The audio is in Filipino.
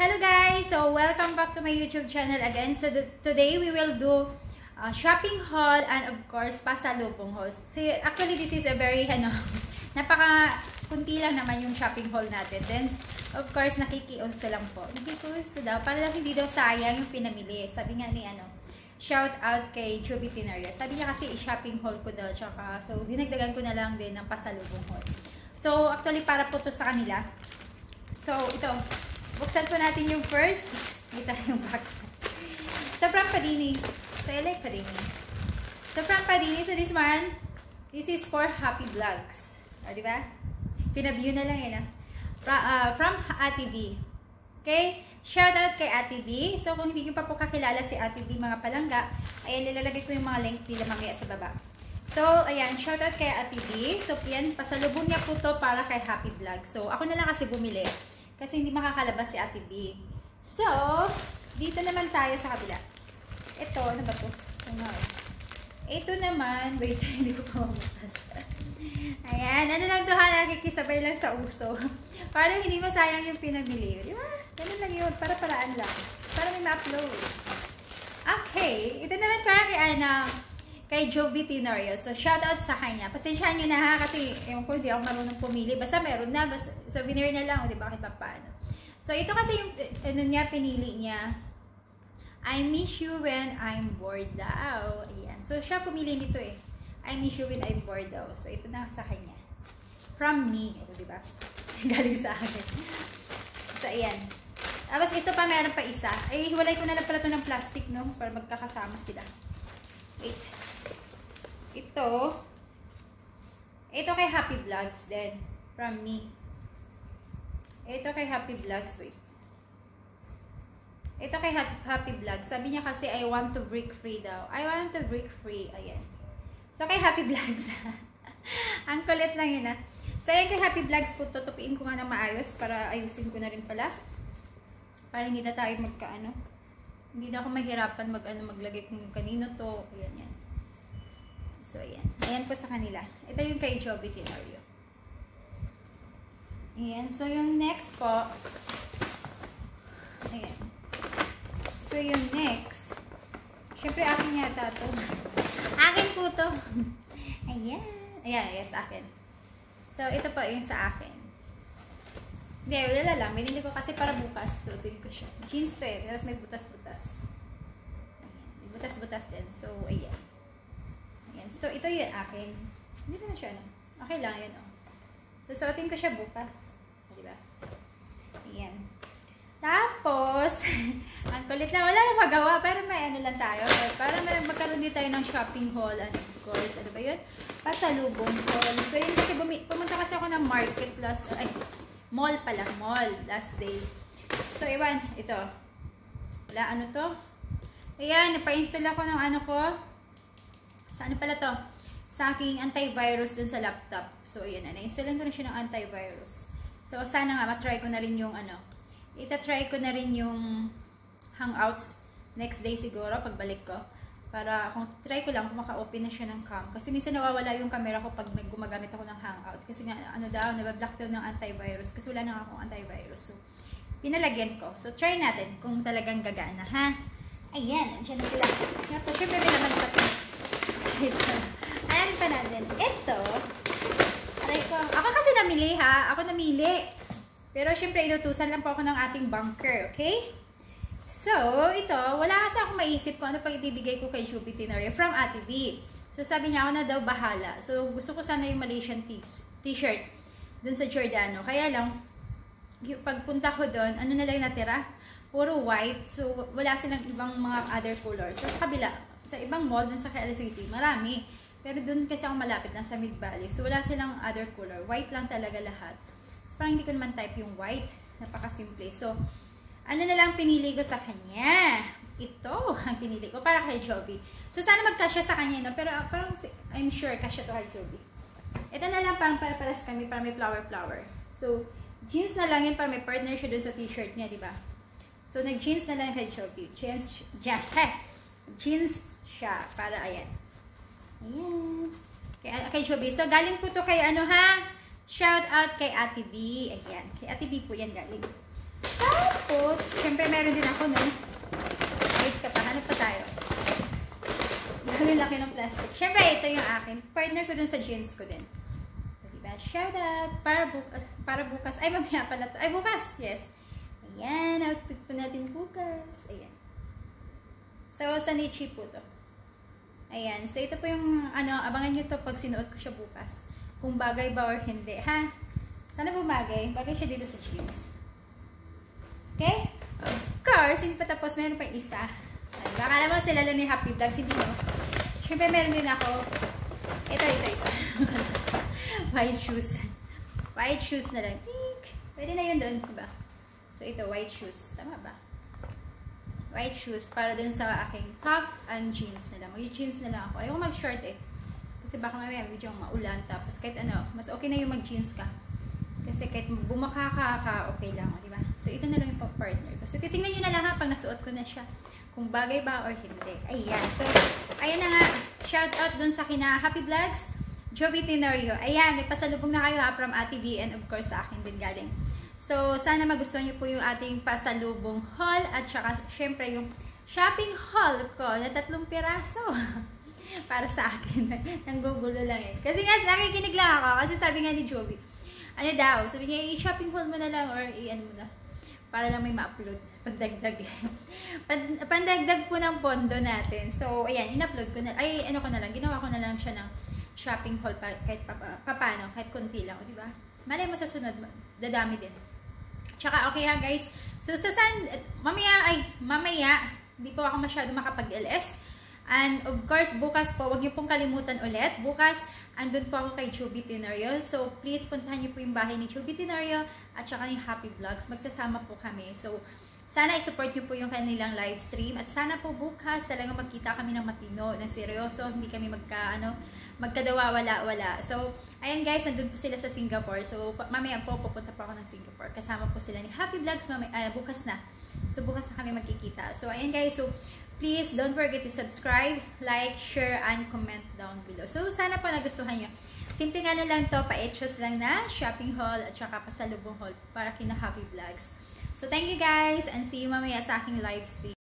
Hello guys! So, welcome back to my YouTube channel again. So, today we will do shopping haul and of course, pasalubong haul. So, actually, this is a very, napaka-kunti lang naman yung shopping haul natin. Then, of course, nakikiuso lang po. Nakikiuso daw, para lang hindi daw sayang yung pinamili. Sabi nga ni, shoutout kay JOEVY TENORIO. Sabi niya kasi, shopping haul ko daw. Tsaka, so, dinagdagan ko na lang din ng pasalubong haul. So, actually, para po to sa kanila. So, ito. Buksan po natin yung first. Ito yung box. So, from Padini. So, I like Padini. So, from Padini. So, this one, this is for happy vlogs. O, diba? Pinabview na lang yun, from Ate V. Okay? Shoutout kay Ate V. So, kung hindi nyo pa po kakilala si Ate V, mga palangga, ayan, nilalagay ko yung mga link nila mamaya sa baba. So, ayan, shoutout kay Ate V. So, yan, pasalubong niya po to para kay happy vlogs. So, ako na lang kasi bumili. Kasi hindi makakalabas si Ate B. So, dito naman tayo sa kabila. Ito, ano ba ito? Ito naman, wait, hindi ko pa mabukas. Ayan, ano lang ito ha, nakikisabay lang sa uso. Para hindi masayang yung pinabili. Di ba? Ganun lang yun, para paraan lang. Para may ma-upload. Okay, ito naman para kay JOEVY TENORIO. So, shoutout sa kanya. Pasensyahan nyo na ha, kasi ewan ko, hindi ako marunong pumili. Basta meron na, basta souvenir na lang, o diba, kahit pa paano. So, ito kasi yung, pinili niya. I miss you when I'm bored daw. Ayan. So, siya pumili nito eh. I miss you when I'm bored daw. So, ito na sa kanya. From me. Ito, diba? Galing sa akin. So, ayan. Tapos, ito pa, meron pa isa. Ay, hiwalay ko na lang pala ito ng plastic, no? Para magkakasama sila. Wait. Ito kay Happy Vlogs din. From me. Ito kay Happy Vlogs. Wait. Ito kay Happy Vlogs. Sabi niya kasi, I want to break free daw. I want to break free. Ayan. So, kay Happy Vlogs. Ang kulit lang yun, So, ayan kay Happy Vlogs po. Tutupiin ko nga na maayos para ayusin ko na rin pala. Para hindi na tayo hindi na ako mahirapan maglagay kung kanino to. Ayan, yan. So, ayan. Ayan po sa kanila. Ito yung kay JOEVY TENORIO. Ayan. So, yung next po. Ayan. So, yung next. Siyempre, akin yata to. Akin po to. Ayan. Ayan, yes, akin. So, ito po yung sa akin. Hindi, wala lang. Binili ko kasi para bukas. So, din ko siya. Jeans to eh. Tapos may butas-butas. Ayan. May butas-butas din. So, ayan. Ayan. So, ito yun akin. Hindi naman siya, Okay lang yun, So, suotin ko siya bukas. Diba? Ayan. Tapos, ang kulit lang. Wala na magawa. Pero may lang tayo. Para magkaroon din tayo ng shopping haul. And of course, ano ba yun? Pasalubong haul. So, yun kasi pumunta kasi ako ng market mall pala. Mall. Last day. So, iwan. Ito. Wala, ano to? Ayan. Napa-install ako ng ko. Sa ano pala to? Sa aking antivirus dun sa laptop. So, ayan. Na-installan ko na siya ng antivirus. So, sana nga matry ko na rin yung Ita-try ko na rin yung Hangouts next day siguro, pagbalik ko. Para kung try ko lang, kung maka-open na siya ng cam. Kasi minsan nawawala yung camera ko pag gumagamit ako ng Hangouts. Kasi nga, nabablock daw ng antivirus. Kasi wala na akong antivirus. So, pinalagyan ko. So, try natin kung talagang gagana, ha? Ayan, andyan na sila. Ito, syempre may naman pa ito. Ito. Ayan pa natin. Ito. Aray ko. Ako kasi namili, ha? Ako namili. Pero syempre, inutusan lang po ako ng ating banker, okay? So, ito, wala kasi akong maisip kung ano pang ibibigay ko kay JOEVY TENORIO from Ate V. So, sabi niya ako na daw bahala. So, gusto ko sana yung Malaysian t-shirt dun sa Giordano. Kaya lang, pagpunta ko dun, ano na lang natira? Puro white. So, wala silang ibang mga other colors. So, sa kabila, sa ibang mall, dun sa KLCC, marami. Pero dun kasi ako malapit, nasa Mid-Valley. So, wala silang other color. White lang talaga lahat. So, parang hindi ko naman type yung white. Napaka-simple. So, ano na lang pinili ko sa kanya? Ito ang pinili ko para kay JOEVY. So, sana magkasya sa kanya, no? Pero parang I'm sure kasya to kay JOEVY. Ito na lang parang para-paras kami, para may flower-flower. So, jeans na lang yun para may partner siya doon sa t-shirt niya, diba? So, nag-jeans na lang kay JOEVY. Jeans siya. Para, ayan. Ayan. Kay JOEVY. So, galing po to kay Shout out kay Ate B. Ayan. Kay Ate B po yan galing. Tapos, syempre meron din ako nun. Ayos ka pa, hanap pa tayo. Gano'n laki ng plastic. Syempre, ito yung akin. Partner ko dun sa jeans ko din. Diba? Shoutout! Para bukas. Ay, mamaya pala to. Ay, bukas! Yes. Ayan, outfit po natin bukas. Ayan. So, sa Nichi po to. Ayan. So, ito po yung, abangan nyo to pag sinuot ko siya bukas. Kung bagay ba or hindi, ha? Sana bumagay. Bagay siya dito sa jeans. Okay? Of course, hindi pa tapos. Meron pa isa. Baka alam mo sila lang ni Happy Vlogs. Hindi mo. Siyempre, meron din ako. Ito. White shoes. White shoes na lang. Tink! Pwede na yun doon, diba? So, ito, white shoes. Tama ba? White shoes para dun sa aking top and jeans na lang. Mag-jeans na lang ako. Ayoko mag-short eh. Kasi baka mamaya medyo maulan. Tapos kahit mas okay na yung mag-jeans ka. Kasi kahit bumaka ka, okay lang. Diba? So, ito na lang yung partner ko. So, titingnan nyo na lang ha pag nasuot ko na siya. Kung bagay ba or hindi. Ayan. So, ayan na nga. Shout out dun sa kina Happy Vlogs, JOEVY TENORIO. Ayan. Nagpasalubong na kayo ha from Ate V and of course sa akin din galing. So, sana magustuhan niyo po yung ating pasalubong haul at saka, syempre, yung shopping haul ko na 3 piraso. Para sa akin. Nanggugulo lang eh. Kasi nga, nakikinig lang ako. Kasi sabi nga ni Joey, ano daw, sabi niya, i-shopping haul mo na lang or i-ano mo na. Para lang may ma-upload. Pandagdag. Pandagdag po ng pondo natin. So, ayan, in-upload ko na. Ay, ano ko na lang. Ginawa ko na lang siya ng shopping haul kahit papano, kahit konti lang. O, diba? Malay mo sa sunod, dadami din. Tsaka, okay ha guys. So, mamaya, hindi po ako masyado makapag-LS. And, of course, bukas po, huwag niyo pong kalimutan ulit. Bukas, andun po ako kay JOEVY TENORIO. So, please, puntahan niyo po yung bahay ni JOEVY TENORIO at saka ni Happy Vlogs. Magsasama po kami. So, sana i-support niyo po yung kanilang live stream. At sana po bukas, talagang magkita kami ng matino, ng seryoso. Hindi kami magkadawa-wala-wala. So, ayan guys, nandun po sila sa Singapore. So, mamaya po, pupunta po ako ng Singapore. Kasama po sila ni Happy Vlogs bukas na. So, bukas na kami magkikita. So, ayan guys. So, please don't forget to subscribe, like, share, and comment down below. So, sana po nagustuhan nyo. Simple nga na lang to, pa-etchos lang na shopping haul at saka pasalubong haul para kina Happy Vlogs. So, thank you guys and see you mamaya sa aking live stream.